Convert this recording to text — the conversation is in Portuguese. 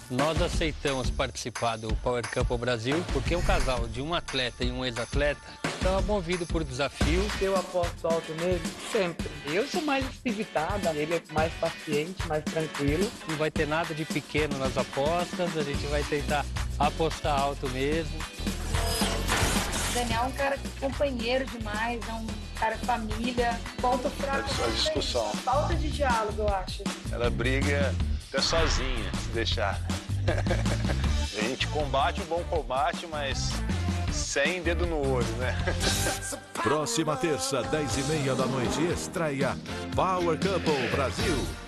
Nós aceitamos participar do Power Couple Brasil porque um casal de um atleta e um ex-atleta estava movido por desafio. Eu aposto alto nele sempre. Eu sou mais espivitada, ele é mais paciente, mais tranquilo. Não vai ter nada de pequeno nas apostas, a gente vai tentar apostar alto mesmo. O Daniel é um cara companheiro demais, é um cara família. Ponto fraco. A discussão. Falta de diálogo, eu acho. Ela briga até sozinha, se deixar. A gente combate um bom combate, mas sem dedo no olho, né? Próxima terça, 10h30 da noite, estreia Power Couple Brasil.